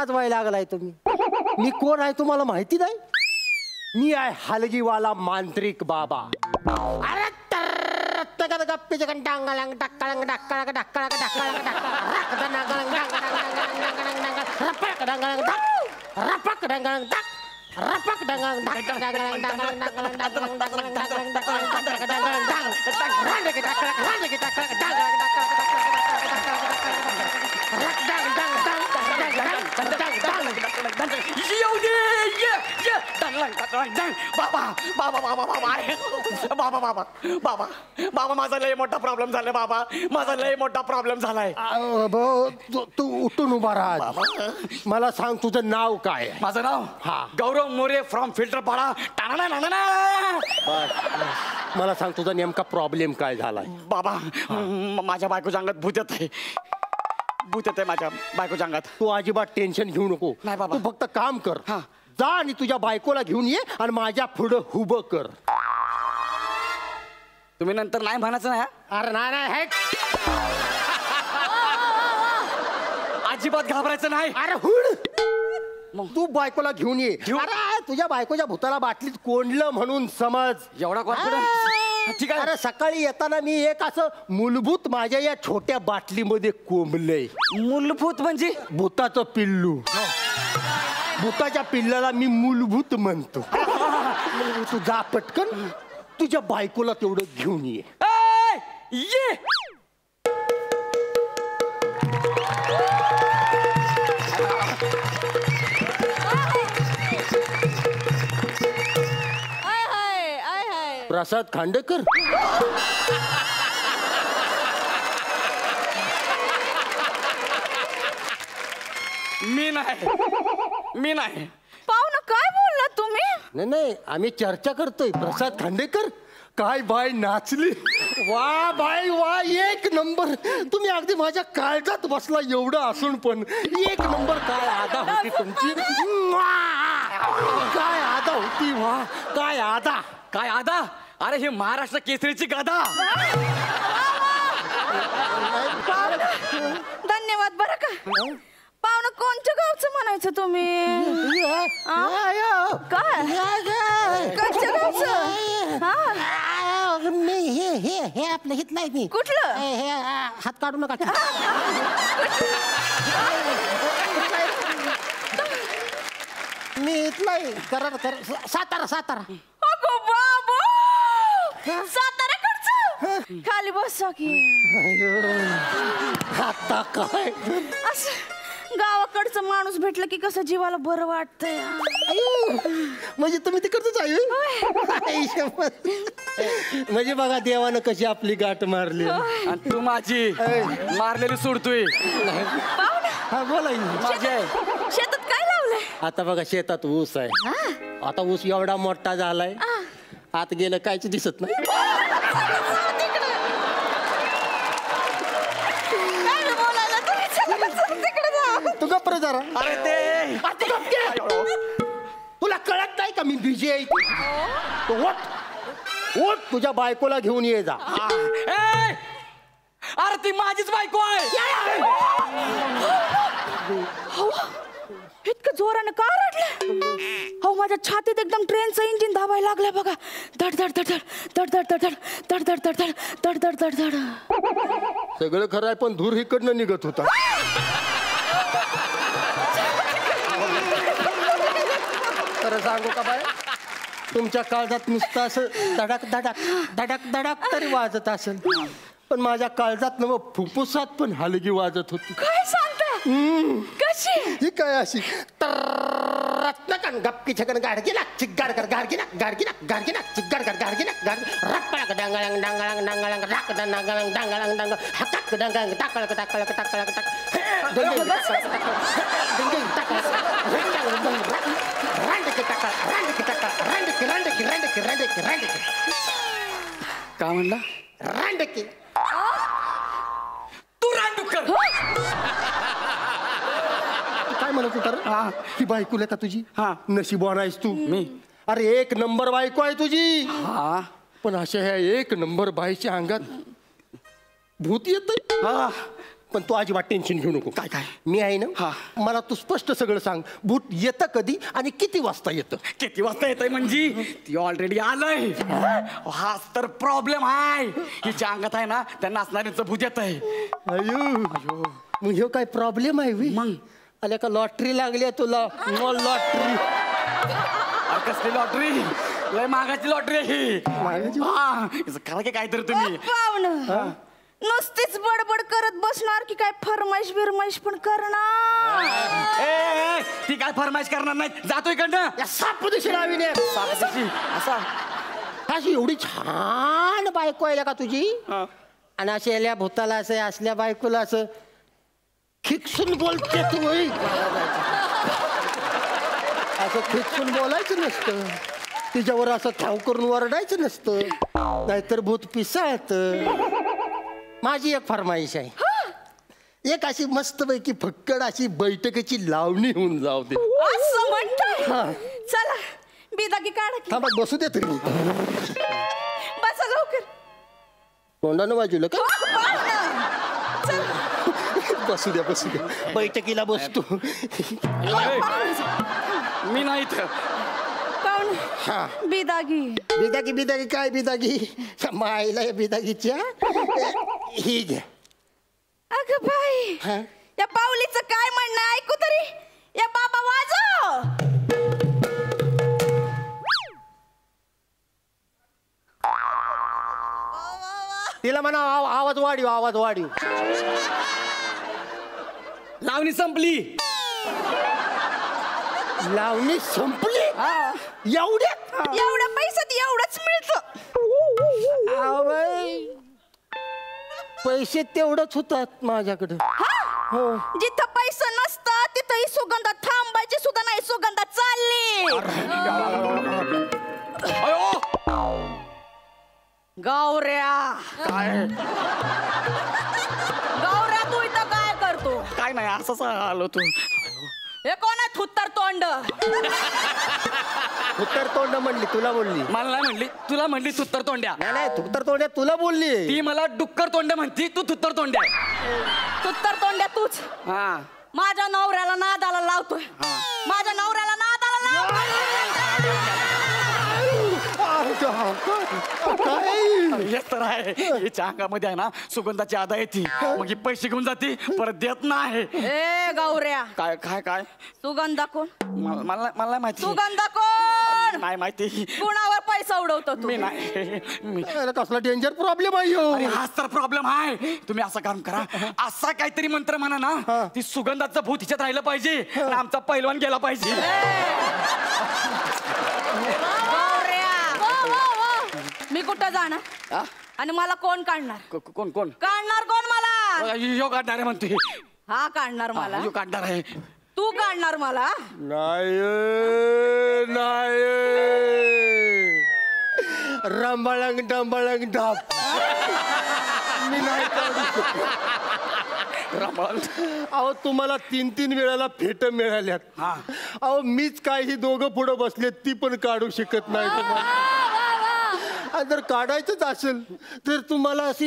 वाजवायला लागलाय तुम्ही? मी कोण आहे तुम्हाला माहिती नाही? मी आहे हलगीवाला मांत्रिक बाबा. अरे गप्पीचे टांगळंग टाकळंग टाकळंग टाकळंग टाकळंग बाबा माझा लय मोठा प्रॉब्लेम झालाय. बाबा माझा लय मोठा प्रॉब्लेम झालाय. तू उठून उभा राहा. मला सांग तुझं नाव काय? माझं नाव गौरव मोरे फ्रॉम फिल्टरपाडा. मला सांग तुझा नेमका प्रॉब्लेम काय झालाय? बाबा माझ्या बायकोच्या अंगात भूत येत आहे. भूत येत आहे माझ्या बायकोच्या अंगात. तू अजिबात टेन्शन घेऊ नको. नाही बाबा. तू फक्त काम कर. जा आणि तुझ्या बायकोला घेऊन ये आणि माझ्या पुढं उभं कर. तुम्ही नंतर नाही म्हणायचं नाही. अरे नाही अजिबात घाबरायचं नाही. अरे हुड तू बायकोला घेऊन ये. अरे तुझ्या बायकोच्या भूताला बाटलीत कोंडलं म्हणून समज. एवढा कॉन्फिडन्स? ठीक आहे. अरे सकाळी येताना मी एक असं मूलभूत माझ्या या छोट्या बाटलीमध्ये कोंबलंय. मूलभूत म्हणजे? भूताचं पिल्लू. भूताच्या पिल्लाला मी मूलभूत म्हणतो. तू जा पटकन तुझ्या बायकोला तेवढं घेऊन ये. ये प्रसाद खांडेकर. मी नाही. पाहुणं काय बोलला तुम्ही? नाही आम्ही चर्चा करतोय. प्रसाद खांडेकर काय बाय नाचली. वा बाय वा, एक नंबर. तुम्ही अगदी माझ्या काळजात बसला एवढं असून पण एक नंबर. काय आदा होती तुमची. काय आदा होती. वा काय आदा. काय आदा. अरे हे महाराष्ट्र केसरीची गादा. धन्यवाद बरं का. पाहुणं कोणत्या गावचं म्हणायचं तुम्ही? काय कोणत्या गावचं? मी हे आपलं हित नाही. मी कुठलं? हे हात काढू नका. मी इथला कर सातारा. अगो बाबा, साताऱ्याकडचं. खाली बसा की. आता काय असं गावाकडचं माणूस भेटलं की कसं जीवाला बरं वाटतंय. म्हणजे तुम्ही तिकडच आहे. म्हणजे बघा देवानं कशी आपली गाठ मारली. आणि तू माझी मारलेली सोडतोय. हा बोला. माझी आहे. शेतात काय लावलंय? आता बघा शेतात ऊस आहे. आता ऊस एवढा मोठा झालाय आत गेलं कायच दिसत नाही. तू गप्प जरा. अरे ते तुला कळत नाही का मी बिझी आहे. ओट तुझ्या बायकोला घेऊन ये जा. अरे ती माझीच बायको आहे. इतकं जोरानं का रडलं? हो माझ्या छातीत एकदम ट्रेनचं इंजिन धावायला लागलंय बघा. धड धड धड धड धड धड धड धड धड धड धड धड धड धड. सगळं खरं आहे पण धूर इकडनं निघत होता. खरं सांगू का बाय, तुमच्या काळजात नुसतं असं धडक धडक धडक धडक तरी वाजत असेल पण माझ्या काळजात न फुफ्फुसात पण हलगी वाजत होती. काय सांगता? कशी? ही काय अशी रत्नकन गप्पी छगन गाडगी ना चिग्गाड कर गाडगी ना चिग्गाड कर गाडगी ना रप्पळक डांगळंग डांगळंग डांगळंग राक डांगळंग डांगळंग डांग हकक डांगळंग टाकळक टाकळक टाकळक टाक डिंग टाक रांडकी टाक रांडकी टाक रांडकी रांडकी रांडकी रांडकी रांडकी. काय म्हणला? रांडकी. तू रांडुकर. काय म्हणत होता? ही बायको आहे का तुझी? हा. नशीबवान आहेस तू. मी? अरे एक नंबर बायको आहे तुझी. हा पण अशा ह्या एक नंबर बाईच्या अंगात भूत येत. पण तू अजिबात टेन्शन घेऊ नको. काय काय? मी आहे ना. हा. मला तू स्पष्ट सगळं सांग. भूत येतं कधी आणि किती वाजता येतं? किती वाजता येतंय म्हणजे ती ऑलरेडी आलंय. हाच तर प्रॉब्लेम आहे. हिच्या अंगात आहे ना त्या नाचणाऱ्यांचं भूत येत आहे. अयो मग ह्यो काय प्रॉब्लेम आहे बी? मग आल्या का लॉटरी लागली तुला? लॉटरी. कसली लॉटरी? लय महागाची लॉटरी आहे ही. करा की काहीतरी तुम्ही. पाहुणं नुसतीच बडबड करत बसणार की काय फरमाईश बिरमाईश पण करणार? ती काय फरमाईश करणार नाही. जातो इकडनं. या सापदिशी लावीने असा अशी एवढी छान बायको आहे का तुझी? आणि अशी याल्या भूताला असं असल्या बायकोला असं खिकसून बोलते तू. असं खिकसून बोलायचं नसतं. तिच्यावर असं ठाव करून वरडायचं नसतं, नाहीतर भूत पिसाळत. माझी एक फरमाईश आहे. एक अशी मस्तपैकी फक्कड अशी बैठकीची लावणी होऊन जाऊ दे. असं म्हणताय? चला बिदागी काढा की. थांबा बसू दे तरी. बसा लवकर. तोंडानं बाजूला का? चला. बसू द्या बैठकीला बसतो. मी नाही इथं. हा बिदागी बिदागी काय बिदागी? माईला या बिदागीच्या ही घ्या. अगं बाई हा? या पाऊलीचं काय म्हणणं ऐकू तरी. या बाबा वाजव. तिला म्हणा आवाज वाढीव. लावणी संपली. लावणी संपली? एवढ्या पैशात एवढंच मिळतं. पैसे तेवढंच होतात माझ्याकडे. हो. जिथं पैसा नसतं तिथं सुगंधा थांबायची सुद्धा नाही. सुगंधा चालली. गौऱ्या गौऱ्या तू इथं काय करतो? काय नाही असंच आलो तू. हे कोण आहे थुत्तर तोंड? उत्तर तोंड म्हणली तुला बोलली? मला नाही म्हणली. तुला म्हणली तुत्तर तोंड्या. नाही उत्तर तोंड तुला बोलली. ती मला डुक्कर तोंड म्हणती. तू तुत्तर तोंड्या. थुत्तर तोंड्या तूच. हा माझ्या नवऱ्याला नादाला लावतोय. माझ्या नवऱ्याला नादाला लावतोय. हेच तर आहे. हिच्या अंगामध्ये आहे ना सुगंधाची आदा येते. मग ही पैसे घेऊन जाते परत देत नाही. ए गौऱ्या काय काय काय? सुगंधा कोण? मला नाही माहिती. सुगंधा कोण? नाही माहिती. कुणावर पैसा उडवतो तू? मी नाही. कसला डेंजर प्रॉब्लेम आहे ह्यो. हाच तर प्रॉब्लेम आहे. तुम्ही असं काम करा. असा काहीतरी मंत्र म्हणा ना ती सुगंधाचं भूत हिच्यात राहिलं पाहिजे आणि आमचा पैलवान गेला पाहिजे. मी कुठं जाणार आणि मला कोण काढणार? कोण काढणार कोण मला? यो काढणार आहे म्हणतोय. हा काढणार मला. यो काढणार आहे. तू काढणार मला? नाही रंबाळंग डंबाळंग डाप. मी नाही काढू शकत. अहो तुम्हाला 3 वेळाला फेट मिळाल्यात. अहो मीच काय ही दोघं पुढं बसलेत ती पण काढू शकत नाही. आणि जर काढायचंच असेल तर तुम्हाला अशी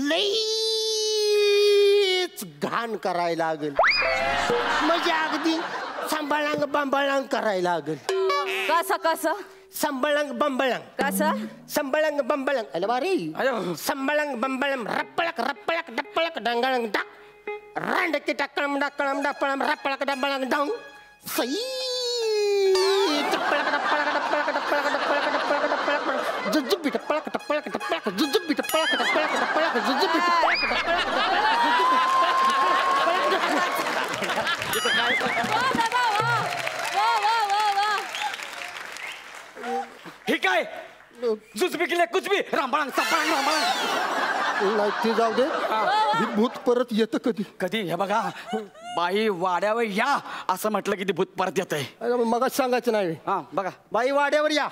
लईच घाण करायला लागेल. म्हणजे अगदी सांभाळांग बांबाळांग करायला लागेल. कसं संबळंग बंबळंग. कसं संबळंग बंबळंग? अरे बारे. संबळंग बंबळंग रप्पळक रप्पळक डप्पळक डंगळंग डा रांडकी टक्कळम डक्कळम डप्पळम रप्पळक डंबळंग डाऊन सई टप्पळक डप्पळक डप्पळक डप्पळक डप्पळक डप्पळक डप्पळक जुजुबी टप्पळक टप्पळक टप्पळक जुजुबी टप्पळक टप्पळक टप्पळक जुजुबी टप्पळक टप्पळक हे काय जुजबी केले कुचबी रामबाळांग सांबाळांग रामबाळांग. नाही ते जाऊ दे. ही भूत परत येतं कधी? कधी हे बघा बाई वाड्यावर या असं म्हटलं की ते भूत परत येत आहे. मग सांगायचं नाही. हा बघा बाई वाड्यावर या.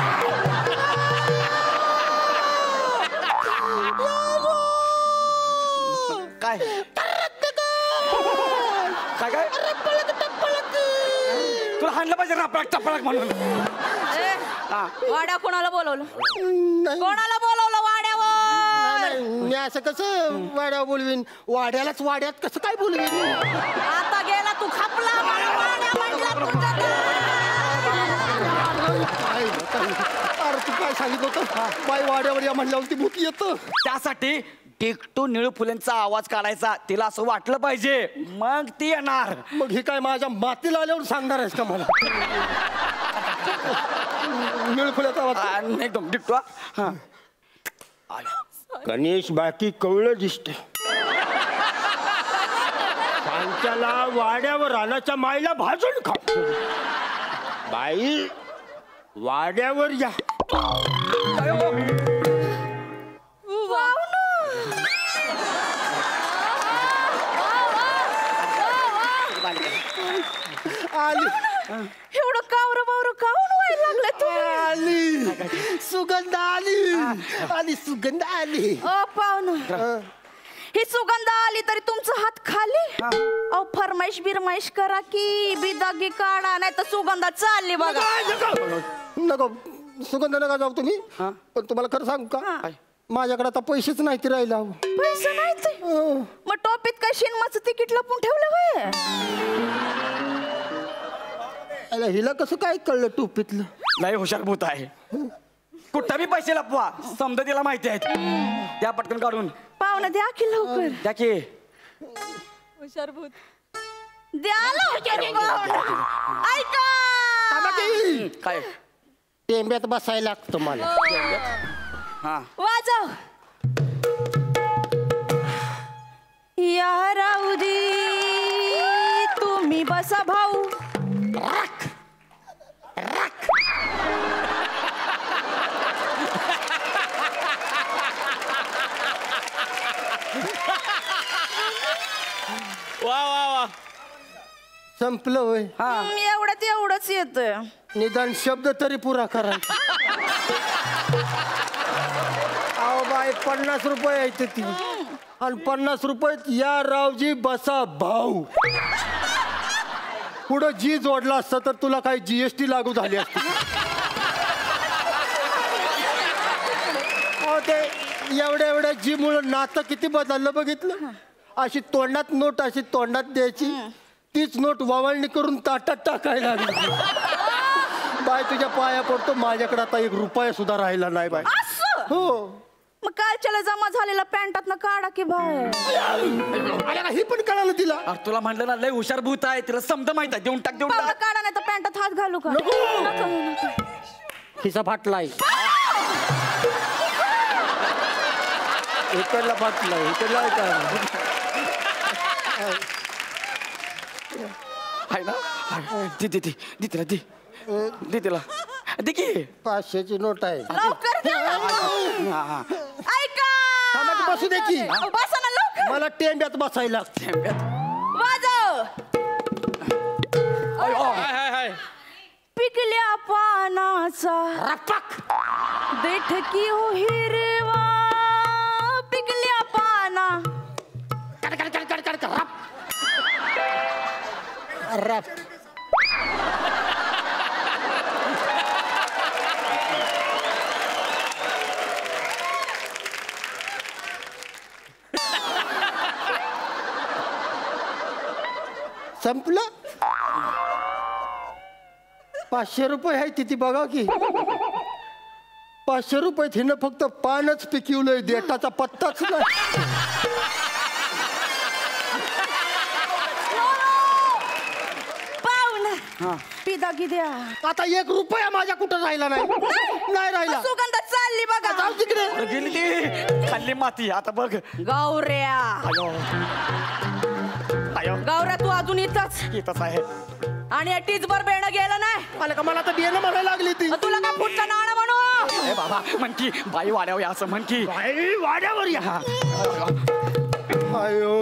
काय काय काय तुला हाणलं पाहिजे रापळक टपळक म्हणून. वाड्या कोणाला बोलवलं? नाही कोणाला बोलवलं वाड्यावर? असं कसं वाड्या बोलवीन? वाड्यालाच वाड्यात कसं काय बोलवीन? आता गेला तू खापला मला वाड्या म्हणला तुझा अरे तू काय सांगित होतं बाई वाड्यावर या म्हणल्यावर ती भूत येतं. त्यासाठी टिकटू निळू फुलेंचा आवाज काढायचा, तिला असं वाटलं पाहिजे, मग ती येणार. मग हे काय माझ्या मातीला आल्यावर सांगणार आहेस का मला? निळफुलाचा आवाज एकदम टिकटू. हा गणेश बाकी कवळं दिसते. सांच्याला वाड्यावर रानाच्या माईला भाजून खा. बाई वाड्यावर या. आली एवढं कावर बावर काऊन व्हायला लागलं तू? आली सुगंध आली. आली सुगंध आली. ओ पाहुणं, ही सुगंध आली तरी तुमचा हात खाली. अहो फरमाईश बिरमाईश करा की बिदागी काढा, नाही तर सुगंधा चालली बघा. नको सुगंध नका जाऊ तुम्ही. पण तुम्हाला खरं सांगू का, माझ्याकडे आता पैसेच नाही ते राहिला. पैसे नाही ते मग टोपीत काय शिनमाचं तिकीट लपून ठेवलं होय? अरे हिला कसं काय कळलं टोपीतलं? लय हुशार भूत आहे. कुठं बी पैसे लपवा, समजा तिला माहिती आहेत. त्या पटकन काढून पाहुणं द्या की लवकर. द्या की. हुशार भूत द्या लवकर पाहुणं. ऐका काय टेंब्यात बसायला लागतं मला. हा वाजव या राऊदी तुम्ही बसा भाऊ. वा वा वा. संपलं होय. एवढंच येत. निदान शब्द तरी पुरा करा. अहो बाई 50 रुपये येते ती, आणि 50 रुपयात या रावजी बसा भाऊ. पुढं जी जोडला असता तर तुला काही GST लागू झाली असती. अहो ते एवढ्या जी मुळे नातं किती बदललं बघितलं. अशी तोंडात नोट अशी तोंडात द्यायची, तीच नोट वावळणी करून ताटात टाकायला लागली. बाय तुझ्या पाया पडतो, माझ्याकडे आता 1 रुपया सुद्धा राहिला नाही बाय. हो मग कालच्याला जमा झालेला पॅन्टात काढा की बाहेर. हे पण कळालं तिला. अरे तुला म्हणलं ना लय हुशार भूत आहे, तिला समजा माहित आहे. देऊन टाक देऊन पाहुणं टाक. काढा नाही तर पॅन्टात हात घालू का? नको. खिसा फाटलाय. इकडला फाटलाय, इकडला आहे ना. दे दे दे दे तिला दे दे तिला दे की. 500ची नोट आहे. लवकर द्या. हा हा. ऐका बसू दे की. बसा ना लवकर. मला टेंब्यात बसायला. वाजव पिकल्या पानाचा बैठकी हो हिरवा. पिकल्या पाना रप. संपलं. 500 रुपये आहे तिथे बघा की. 500 रुपये हिनं फक्त पानच पिकवलंय, देठाचा पत्ताच नाही. पिदागी द्या. आता 1 रुपया माझ्या कुठं राहिला नाही. नाही राहिला. सुगंध चालली बघा. जाऊ तिकडे. गेली ती खाल्ली माती. आता बघ गौऱ्या. गौऱ्या तू अजून येतच आहे. आणि टीचभर बेणं गेलं नाही. मला का मला तर बियाणं म्हणायला लागली ती. तुला का पुढचा नाणं म्हणू? बाबा म्हण की बाई वाड्यावर या असं म्हण की. बाई वाड्यावर या. अयो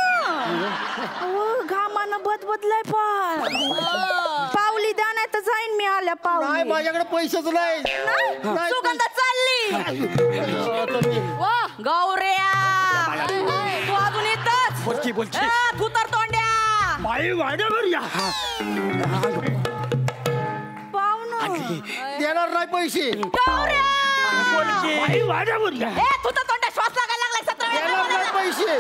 घामानं बदलाय पावली द्या नाही तर जाईन मी आल्या नाही पावली. माझ्याकडे पैसेच नाही. सुगंध चालली. गौऱ्या तू अजून येतच. बोलकी बोलकी. तू तर तोंड्या. बाई वाड्यावर या. पाहुणं देणार नाही पैसे. गौऱ्या बोलकी. बाई वाड्यावर या. तू तर तोंड्या श्वास लागायला लागलाय. 17 पैसे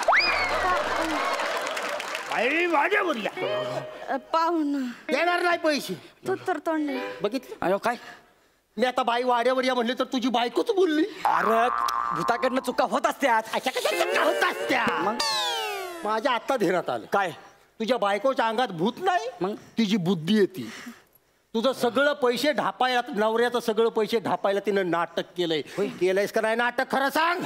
आई माझ्या बोलल्या पाहुणं देणार नाही पैसे तू तर तोंड बघितलं अयो काय मी आता बाई वाड्यावर या म्हणले तर तुझी बायकोच बोलली अरे भूताकडनं चुका होत असत्यात. अशा कशा चुका होतात त्या माझ्या आता ध्येयात आलं काय तुझ्या बायकोच्या अंगात भूत नाही मग? तिची बुद्धी येते तुझं सगळं पैसे ढापायला नवऱ्याचं सगळं पैसे ढापायला तिनं नाटक केलंय केलंयस का नाही नाटक खरं सांग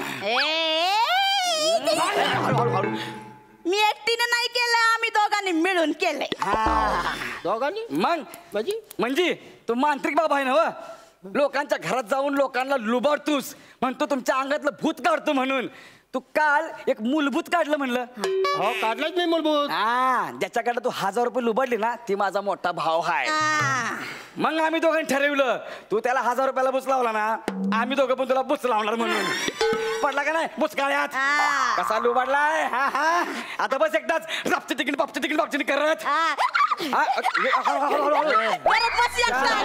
मी एकटीने नाही केलं आम्ही दोघांनी मिळून केले दोघांनी मग म्हणजे तू मांत्रिक बाबा आहे ना व? लोकांच्या घरात जाऊन लोकांना लुबाडतोस म्हणतो तुमच्या अंगातलं भूत काढतो म्हणून तू काल एक मूलभूत काढलं म्हणलं. हो काढलाच मी मूलभूत ज्याच्याकडे तू 1000 रुपये लुबाडले ना ती माझा मोठा भाव आहे. मग आम्ही दोघांनी ठरवलं तू त्याला 1000 रुपयाला बुच लावला ना आम्ही दोघं पण तुला बुच लावणार म्हणून. पडला का नाही बुचकाळ्यात कसा लुबाडलाय. आता बस एकदाच रापची तिकीट पापची तिकीट पापची करत परत बस एकटा.